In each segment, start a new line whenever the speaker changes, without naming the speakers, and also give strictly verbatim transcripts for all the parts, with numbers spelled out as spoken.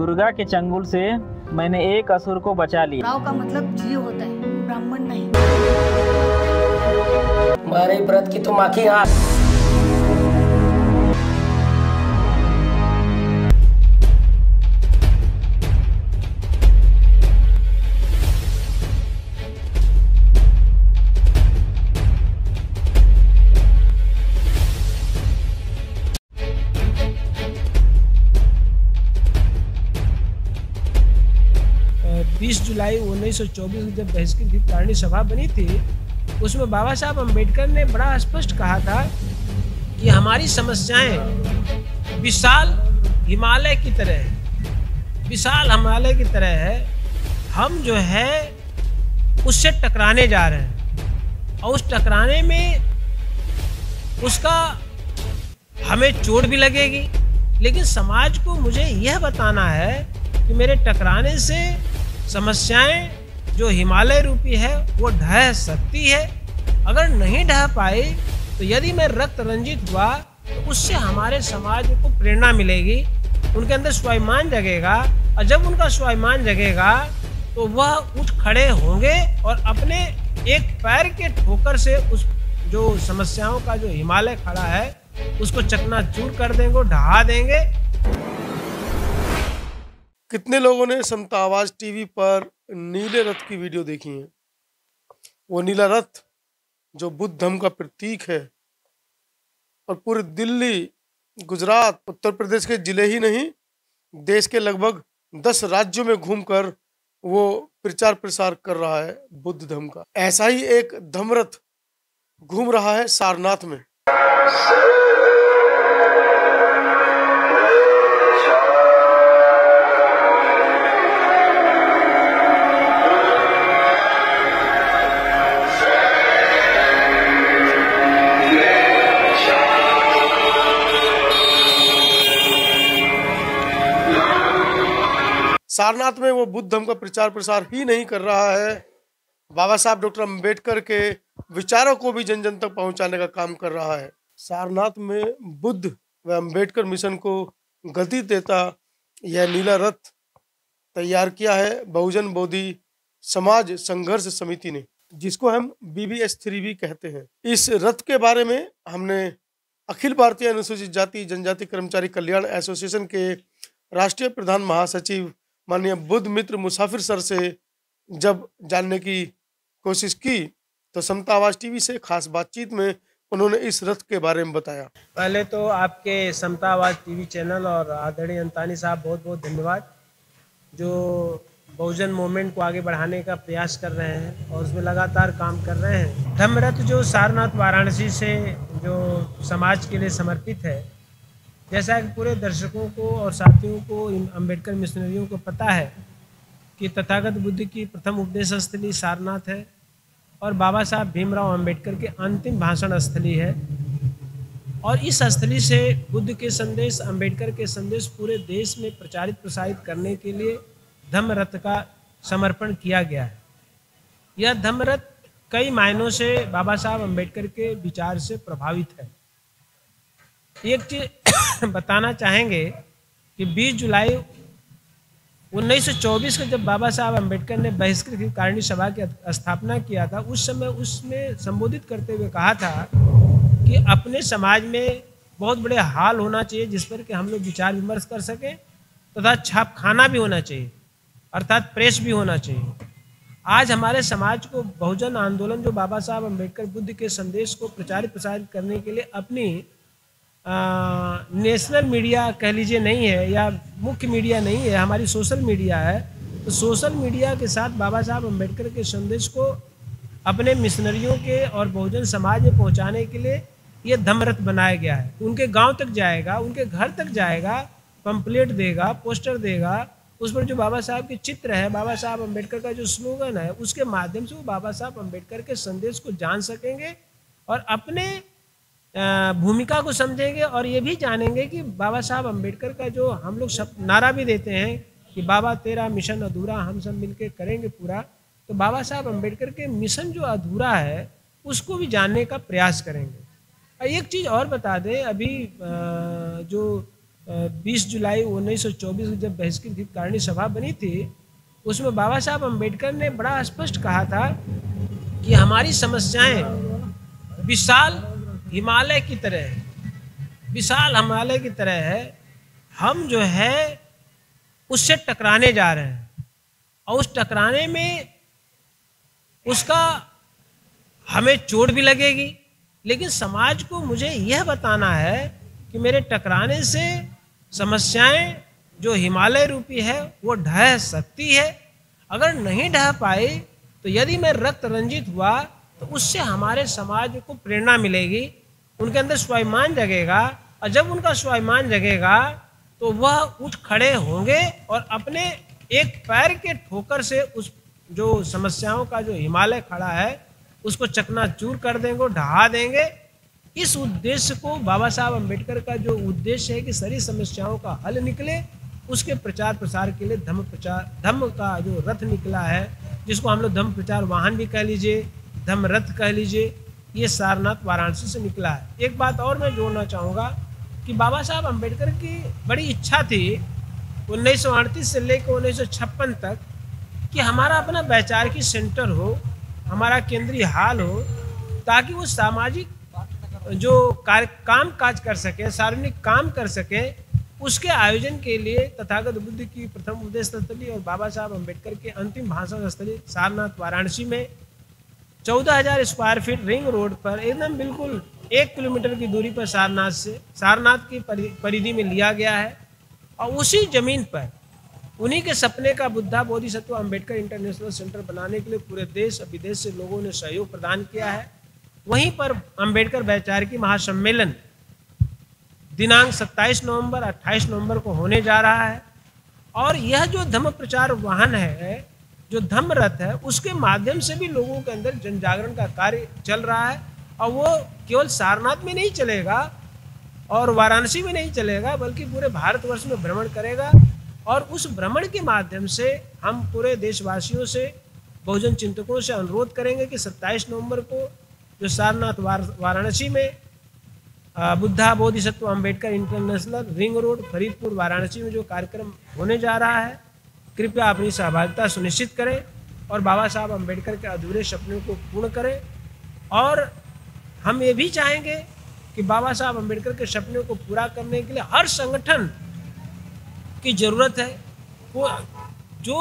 दुर्गा के चंगुल से मैंने एक असुर को बचा लिया।
राव का मतलब जीव होता है, ब्राह्मण नहीं।
मारे व्रत की तुम आखी आंख।
बीस जुलाई उन्नीस सौ चौबीस में जब बहिष्कृत की कारणीय सभा बनी थी, उसमें बाबा साहब अम्बेडकर ने बड़ा स्पष्ट कहा था कि हमारी समस्याएं विशाल हिमालय की तरह है, विशाल हिमालय की तरह है। हम जो है उससे टकराने जा रहे हैं और उस टकराने में उसका हमें चोट भी लगेगी, लेकिन समाज को मुझे यह बताना है कि मेरे टकराने से समस्याएं जो हिमालय रूपी है वो ढह सकती है। अगर नहीं ढह पाई तो यदि मैं रक्त रंजित हुआ तो उससे हमारे समाज को प्रेरणा मिलेगी, उनके अंदर स्वाभिमान जगेगा, और जब उनका स्वाभिमान जगेगा तो वह उठ खड़े होंगे और अपने एक पैर के ठोकर से उस जो समस्याओं का जो हिमालय खड़ा है उसको चकनाचूर कर देंगे, ढहा देंगे।
कितने लोगों ने समता आवाज टीवी पर नीले रथ की वीडियो देखी है? वो नीला रथ जो बुद्ध धर्म का प्रतीक है और पूरे दिल्ली, गुजरात, उत्तर प्रदेश के जिले ही नहीं, देश के लगभग दस राज्यों में घूमकर वो प्रचार प्रसार कर रहा है बुद्ध धर्म का। ऐसा ही एक धम्मरथ घूम रहा है सारनाथ में। सारनाथ में वो बुद्ध धर्म का प्रचार प्रसार ही नहीं कर रहा है, बाबा साहब डॉक्टर अम्बेडकर के विचारों को भी जन जन तक पहुंचाने का काम कर रहा है। सारनाथ में बुद्ध व अम्बेडकर मिशन को गति देता यह नीला रथ तैयार किया है बहुजन बोधि समाज संघर्ष समिति ने, जिसको हम बी बी एस थ्री भी कहते हैं। इस रथ के बारे में हमने अखिल भारतीय अनुसूचित जाति जनजाति कर्मचारी कल्याण एसोसिएशन के राष्ट्रीय प्रधान महासचिव माननीय बुद्ध मित्र मुसाफिर सर से जब जानने की कोशिश की तो समता आवाज टीवी से खास बातचीत में उन्होंने इस रथ के बारे में बताया।
पहले तो आपके समता आवाज टीवी चैनल और आदरणीय अंतानी साहब बहुत बहुत धन्यवाद, जो बहुजन मूवमेंट को आगे बढ़ाने का प्रयास कर रहे हैं और उसमें लगातार काम कर रहे हैं। धम्मरथ जो सारनाथ वाराणसी से जो समाज के लिए समर्पित है, जैसा कि पूरे दर्शकों को और साथियों को, अम्बेडकर मिशनरियों को पता है कि तथागत बुद्ध की प्रथम उपदेश स्थली सारनाथ है और बाबा साहब भीमराव अम्बेडकर के अंतिम भाषण स्थली है। और इस स्थली से बुद्ध के संदेश, अम्बेडकर के संदेश पूरे देश में प्रचारित प्रसारित करने के लिए धम्मरथ का समर्पण किया गया है। यह धम्मरथ कई मायनों से बाबा साहब अम्बेडकर के विचार से प्रभावित है। एक चीज बताना चाहेंगे कि बीस जुलाई उन्नीस सौ चौबीस को जब बाबा साहब अम्बेडकर ने बहिष्कृत की कारणीय सभा की स्थापना किया था, उस समय उसमें संबोधित करते हुए कहा था कि अपने समाज में बहुत बड़े हाल होना चाहिए जिस पर कि हम लोग विचार विमर्श कर सकें, तथा छापखाना भी होना चाहिए, अर्थात प्रेस भी होना चाहिए। आज हमारे समाज को बहुजन आंदोलन जो बाबा साहब अम्बेडकर बुद्ध के संदेश को प्रचारित प्रसारित करने के लिए अपनी आ, नेशनल मीडिया कह लीजिए नहीं है या मुख्य मीडिया नहीं है, हमारी सोशल मीडिया है। तो सोशल मीडिया के साथ बाबा साहब अम्बेडकर के संदेश को अपने मिशनरियों के और बहुजन समाज में पहुंचाने के लिए ये धम्मरथ बनाया गया है। उनके गांव तक जाएगा, उनके घर तक जाएगा, पंपलेट देगा, पोस्टर देगा, उस पर जो बाबा साहब के चित्र है, बाबा साहब अम्बेडकर का जो स्लोगन है, उसके माध्यम से वो बाबा साहब अम्बेडकर के संदेश को जान सकेंगे और अपने भूमिका को समझेंगे और ये भी जानेंगे कि बाबा साहब अम्बेडकर का जो हम लोग सब नारा भी देते हैं कि बाबा तेरा मिशन अधूरा हम सब मिलके करेंगे पूरा, तो बाबा साहब अम्बेडकर के मिशन जो अधूरा है उसको भी जानने का प्रयास करेंगे। एक चीज़ और बता दें, अभी जो बीस जुलाई उन्नीस सौ चौबीस को जब बहिष्कृत हितकारिणी सभा बनी थी, उसमें बाबा साहब अम्बेडकर ने बड़ा स्पष्ट कहा था कि हमारी समस्याएं विशाल हिमालय की तरह है, विशाल हिमालय की तरह है। हम जो है उससे टकराने जा रहे हैं और उस टकराने में उसका हमें चोट भी लगेगी, लेकिन समाज को मुझे यह बताना है कि मेरे टकराने से समस्याएं जो हिमालय रूपी है वो ढह सकती है। अगर नहीं ढह पाई तो यदि मैं रक्त रंजित हुआ तो उससे हमारे समाज को प्रेरणा मिलेगी, उनके अंदर स्वाभिमान जगेगा, और जब उनका स्वाभिमान जगेगा तो वह उठ खड़े होंगे और अपने एक पैर के ठोकर से उस जो समस्याओं का जो हिमालय खड़ा है उसको चकनाचूर कर देंगे, ढहा देंगे। इस उद्देश्य को बाबा साहब अम्बेडकर का जो उद्देश्य है कि सारी समस्याओं का हल निकले, उसके प्रचार प्रसार के लिए धम्म प्रचार धम्म का जो रथ निकला है, जिसको हम लोग धम्म प्रचार वाहन भी कह लीजिए, धम्म रथ कह लीजिए, ये सारनाथ वाराणसी से निकला है। एक बात और मैं जोड़ना चाहूँगा कि बाबा साहब अम्बेडकर की बड़ी इच्छा थी उन्नीस सौ अड़तीस से लेकर उन्नीस सौ छप्पन तक कि हमारा अपना वैचारिक सेंटर हो, हमारा केंद्रीय हाल हो, ताकि वो सामाजिक जो कार्य काम काज कर सके, सार्वजनिक काम कर सके। उसके आयोजन के लिए तथागत बुद्ध की प्रथम उपदेश स्थली और बाबा साहब अम्बेडकर के अंतिम भाषण स्थली सारनाथ वाराणसी में चौदह हजार स्क्वायर फीट रिंग रोड पर एकदम बिल्कुल एक किलोमीटर की दूरी पर सारनाथ से सारनाथ की परिधि में लिया गया है। और उसी जमीन पर उन्हीं के सपने का बुद्धा बोधिसत्व अम्बेडकर इंटरनेशनल सेंटर बनाने के लिए पूरे देश और विदेश से लोगों ने सहयोग प्रदान किया है। वहीं पर अम्बेडकर वैचारिकी महासम्मेलन दिनांक सत्ताईस नवंबर अट्ठाईस नवंबर को होने जा रहा है। और यह जो धम्म प्रचार वाहन है, जो धम्म रथ है, उसके माध्यम से भी लोगों के अंदर जन जागरण का कार्य चल रहा है। और वो केवल सारनाथ में नहीं चलेगा और वाराणसी में नहीं चलेगा, बल्कि पूरे भारतवर्ष में भ्रमण करेगा। और उस भ्रमण के माध्यम से हम पूरे देशवासियों से, बहुजन चिंतकों से अनुरोध करेंगे कि सत्ताईस नवंबर को जो सारनाथ वाराणसी में Buddha Bodhisattva Ambedkar international ring road Faridpur Varanasi में जो कार्यक्रम होने जा रहा है, कृपया अपनी सहभागिता सुनिश्चित करें और बाबा साहब अम्बेडकर के अधूरे सपनों को पूर्ण करें। और हम ये भी चाहेंगे कि बाबा साहब अम्बेडकर के सपनों को पूरा करने के लिए हर संगठन की ज़रूरत है। वो जो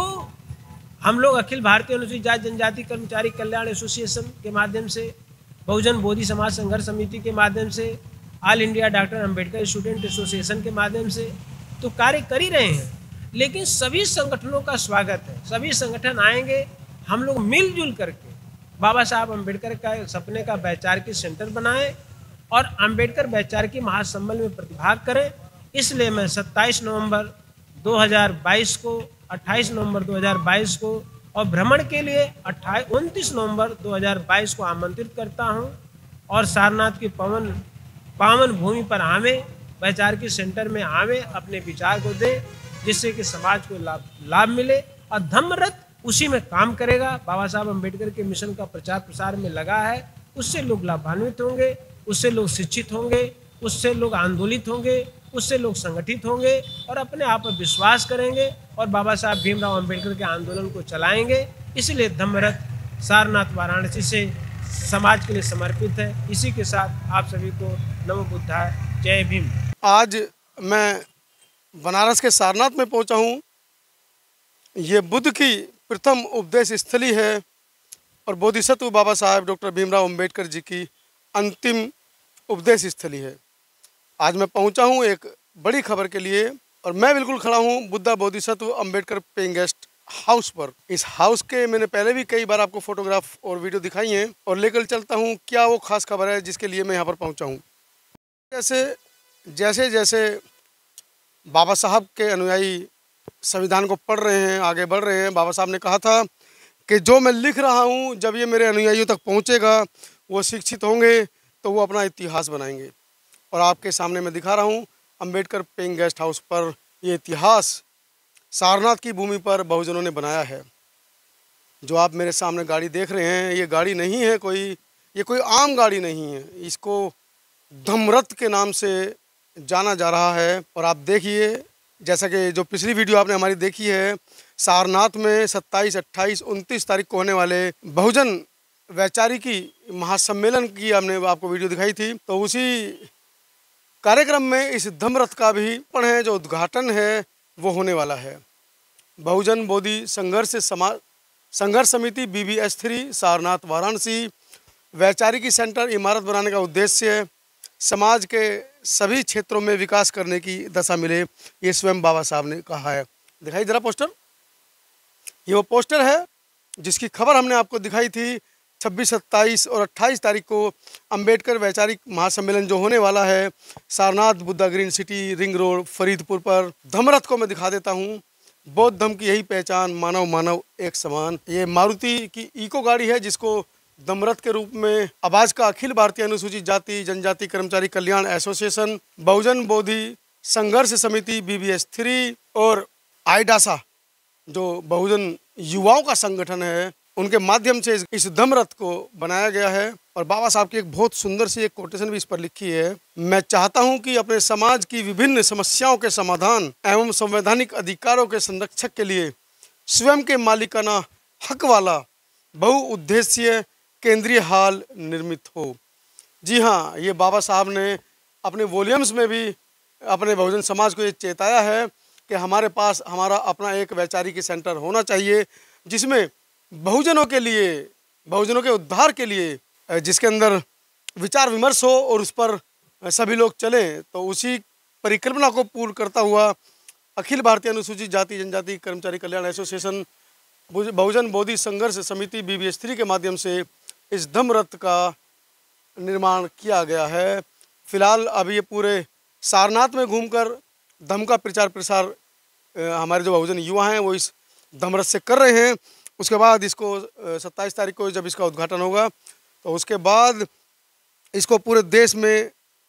हम लोग अखिल भारतीय अनुसूचित जाति जनजाति कर्मचारी कल्याण एसोसिएशन के माध्यम से, बहुजन बोधि समाज संघर्ष समिति के माध्यम से, all India doctor Ambedkar student association के माध्यम से तो कार्य कर ही रहे हैं। लेकिन सभी संगठनों का स्वागत है, सभी संगठन आएंगे, हम लोग मिलजुल करके बाबा साहब अम्बेडकर का सपने का वैचारिकी सेंटर बनाएं और अम्बेडकर वैचारिकी महासम्मेलन में प्रतिभाग करें। इसलिए मैं सत्ताईस नवंबर दो हज़ार बाईस को, अट्ठाईस नवंबर दो हज़ार बाईस को और भ्रमण के लिए अट्ठाईस उनतीस नवंबर दो हज़ार बाईस को आमंत्रित करता हूं। और सारनाथ की पवन पावन भूमि पर आवे, वैचारिकी सेंटर में आवे, अपने विचार को दे, जिससे कि समाज को लाभ लाभ मिले। और धम्म रथ उसी में काम करेगा। बाबा साहब अम्बेडकर के मिशन का प्रचार प्रसार में लगा है, उससे लोग लाभान्वित होंगे, उससे लोग शिक्षित होंगे, उससे लोग आंदोलित होंगे, उससे लोग संगठित होंगे और अपने आप पर विश्वास करेंगे और बाबा साहब भीमराव अम्बेडकर के आंदोलन को चलाएंगे। इसलिए धम्म रथ सारनाथ वाराणसी से समाज के लिए समर्पित है। इसी के साथ आप सभी को नमो बुद्धाय, जय भीम।
आज मैं बनारस के सारनाथ में पहुंचा हूं। ये बुद्ध की प्रथम उपदेश स्थली है और बोधिसत्व बाबा साहब डॉक्टर भीमराव अम्बेडकर जी की अंतिम उपदेश स्थली है। आज मैं पहुंचा हूं एक बड़ी खबर के लिए और मैं बिल्कुल खड़ा हूं Buddha Bodhisattva Ambedkar paying guest house पर। इस हाउस के मैंने पहले भी कई बार आपको फोटोग्राफ और वीडियो दिखाई हैं और लेकर चलता हूं क्या वो खास खबर है जिसके लिए मैं यहाँ पर पहुंचा हूं। जैसे जैसे जैसे बाबा साहब के अनुयायी संविधान को पढ़ रहे हैं, आगे बढ़ रहे हैं, बाबा साहब ने कहा था कि जो मैं लिख रहा हूं जब ये मेरे अनुयायियों तक पहुंचेगा, वो शिक्षित होंगे तो वो अपना इतिहास बनाएंगे। और आपके सामने मैं दिखा रहा हूं अम्बेडकर पेइंग गेस्ट हाउस पर ये इतिहास सारनाथ की भूमि पर बहुजनों ने बनाया है। जो आप मेरे सामने गाड़ी देख रहे हैं, ये गाड़ी नहीं है कोई, ये कोई आम गाड़ी नहीं है। इसको धम्म रथ के नाम से जाना जा रहा है। और आप देखिए, जैसा कि जो पिछली वीडियो आपने हमारी देखी है, सारनाथ में सत्ताईस, अट्ठाईस, उनतीस तारीख को होने वाले बहुजन वैचारिकी महासम्मेलन की हमने आपको वीडियो दिखाई थी। तो उसी कार्यक्रम में इस धम्मरथ का भी पण है, जो उद्घाटन है वो होने वाला है। बहुजन बोधि संघर्ष Samaj Sangharsh Samiti B B S three Sarnath Varanasi वैचारिकी सेंटर इमारत बनाने का उद्देश्य समाज के सभी क्षेत्रों में विकास करने की दशा मिले, ये स्वयं बाबा साहब ने कहा है। दिखाई जरा पोस्टर, ये वो पोस्टर है जिसकी खबर हमने आपको दिखाई थी। छब्बीस, सत्ताईस और अट्ठाईस तारीख को अंबेडकर वैचारिक महासम्मेलन जो होने वाला है Sarnath Buddha green city ring road Faridpur पर। धम्मरथ को मैं दिखा देता हूँ। बौद्ध धम्म की यही पहचान, मानव मानव एक समान। ये मारुति की इको गाड़ी है जिसको धम्मरथ के रूप में आवाज का अखिल भारतीय अनुसूचित जाति जनजाति कर्मचारी कल्याण एसोसिएशन, बहुजन बोधि संघर्ष Samiti B B S three और आईडासा जो बहुजन युवाओं का संगठन है, उनके माध्यम से इस धम्मरथ को बनाया गया है। और बाबा साहब की एक बहुत सुंदर सी एक कोटेशन भी इस पर लिखी है। मैं चाहता हूं कि अपने समाज की विभिन्न समस्याओं के समाधान एवं संवैधानिक अधिकारों के संरक्षक के लिए स्वयं के मालिकाना हक वाला बहुउद्देशीय केंद्रीय हॉल निर्मित हो। जी हाँ, ये बाबा साहब ने अपने वॉल्यूम्स में भी अपने बहुजन समाज को ये चेताया है कि हमारे पास हमारा अपना एक वैचारिकी सेंटर होना चाहिए, जिसमें बहुजनों के लिए, बहुजनों के उद्धार के लिए, जिसके अंदर विचार विमर्श हो और उस पर सभी लोग चलें। तो उसी परिकल्पना को पूर्ण करता हुआ अखिल भारतीय अनुसूचित जाति जनजाति कर्मचारी कल्याण एसोसिएशन बहुजन बोधि संघर्ष Samiti B B S three के माध्यम से इस धम्मरथ का निर्माण किया गया है। फिलहाल अभी ये पूरे सारनाथ में घूमकर धम्म का प्रचार प्रसार हमारे जो बहुजन युवा हैं वो इस धम्मरथ से कर रहे हैं। उसके बाद इसको सत्ताईस तारीख को जब इसका उद्घाटन होगा तो उसके बाद इसको पूरे देश में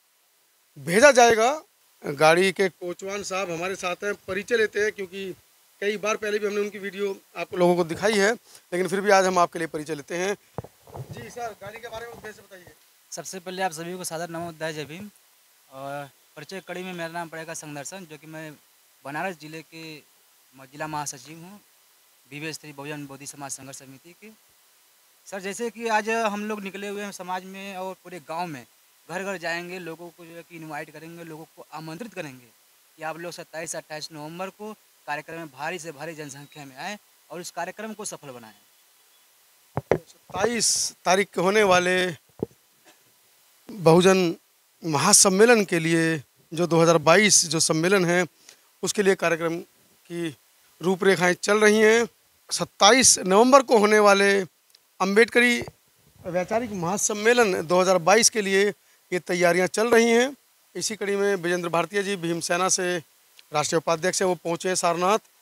भेजा जाएगा। गाड़ी के कोचवान साहब हमारे साथ हैं, परिचय लेते हैं, क्योंकि कई बार पहले भी हमने उनकी वीडियो आप लोगों को दिखाई है, लेकिन फिर भी आज हम आपके लिए परिचय लेते हैं। जी सर, गाड़ी के बारे में उद्देश्य बताइए।
सबसे पहले आप सभी को सादर नमोदय जय भीम। और परिचय कड़ी में मेरा नाम पड़ेगा संगदर्शन, जो कि मैं बनारस जिले के जिला महासचिव हूँ B B S three Bahujan Bodhi Samaj Sangharsh समिति की। सर, जैसे कि आज हम लोग निकले हुए हैं समाज में और पूरे गांव में घर घर जाएंगे, लोगों को जो है कि इनवाइट करेंगे, लोगों को आमंत्रित करेंगे कि आप लोग सत्ताईस अट्ठाईस नवंबर को कार्यक्रम में भारी से भारी जनसंख्या में आएँ और इस कार्यक्रम को सफल बनाएं।
सत्ताईस तारीख को होने वाले बहुजन महासम्मेलन के लिए जो दो हज़ार बाईस जो सम्मेलन है उसके लिए कार्यक्रम की रूपरेखाएं चल रही हैं। सत्ताईस नवंबर को होने वाले अंबेडकरी वैचारिक महासम्मेलन दो हज़ार बाईस के लिए ये तैयारियां चल रही हैं। इसी कड़ी में विजेंद्र भारतीय जी भीमसेना से राष्ट्रीय उपाध्यक्ष है, वो पहुँचे सारनाथ